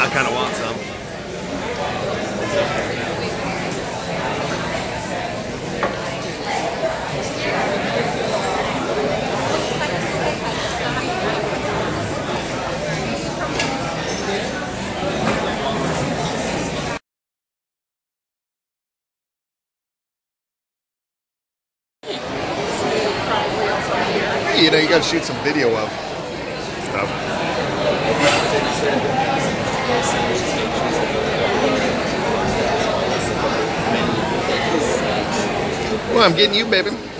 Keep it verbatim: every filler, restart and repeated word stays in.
I kind of want some. You know, you gotta shoot some video of stuff. Well, I'm getting you, baby.